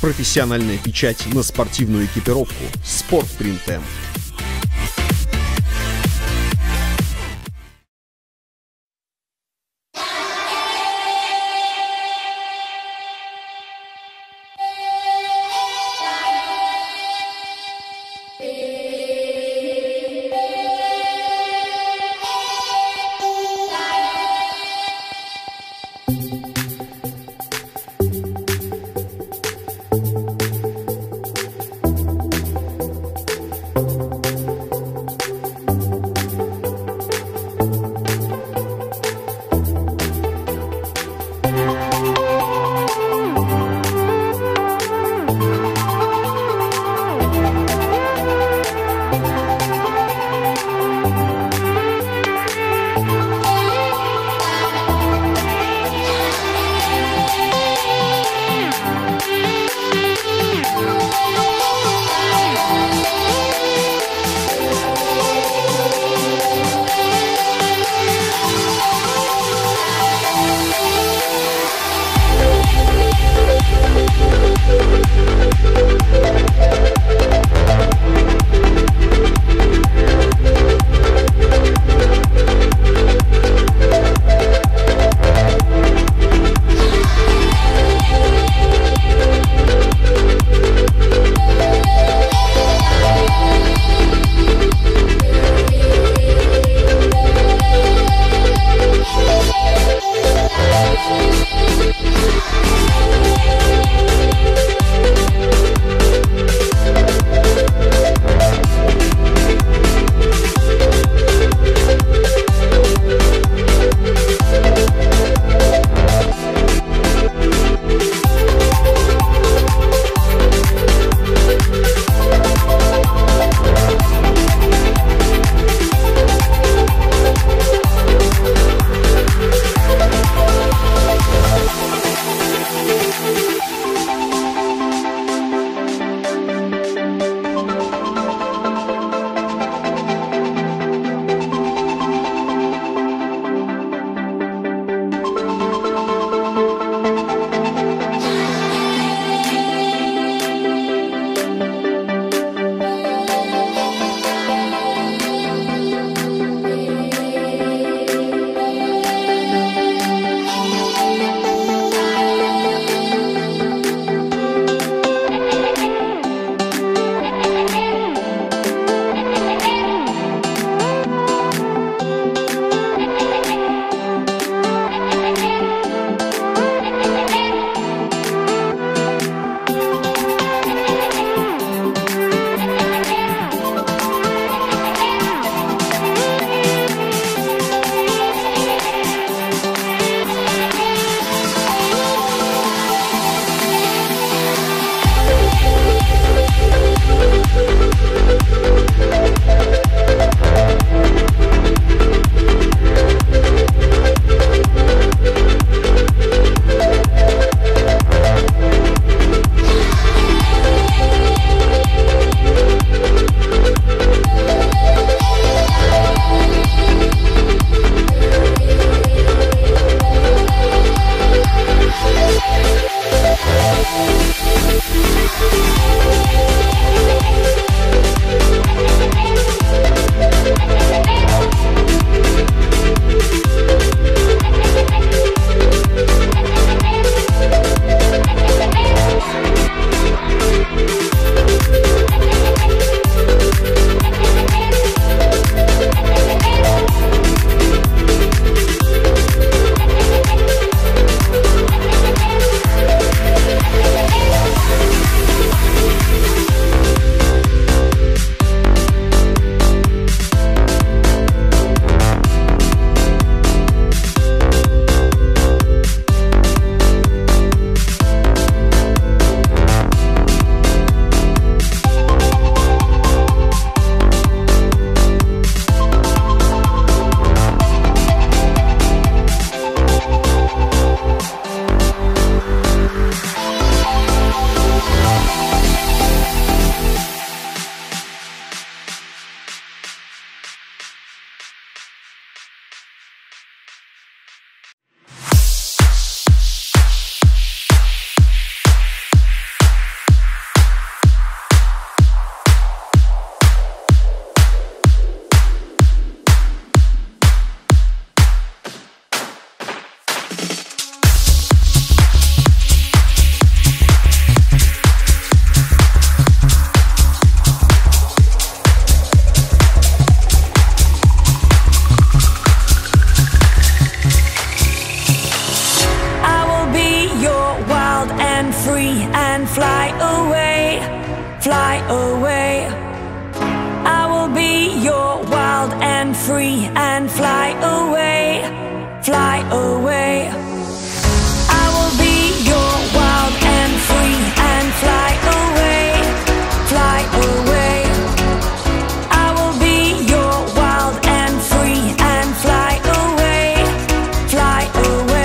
Профессиональная печать на спортивную экипировку «Спортпринт М». You fly away. I will be your wild and free and fly away, fly away. I will be your wild and free and fly away, fly away. I will be your wild and free and fly away, fly away.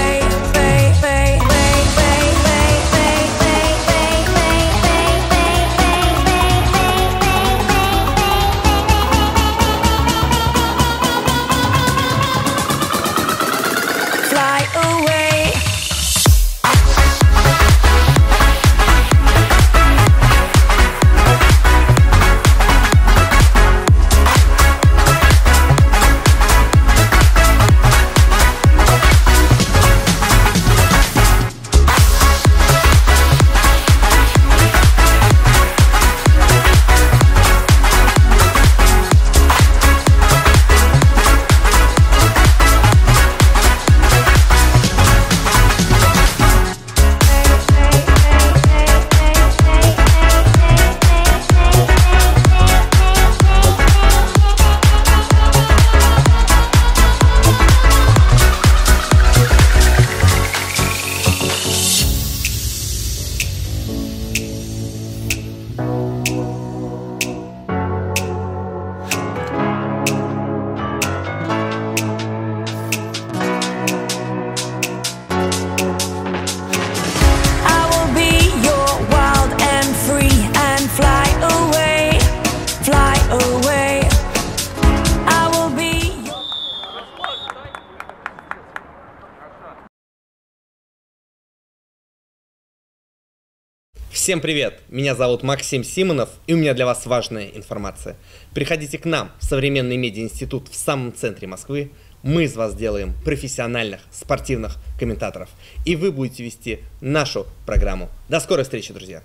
Всем привет! Меня зовут Максим Симонов, и у меня для вас важная информация. Приходите к нам в Современный медиа-институт в самом центре Москвы. Мы из вас сделаем профессиональных спортивных комментаторов, и вы будете вести нашу программу. До скорой встречи, друзья!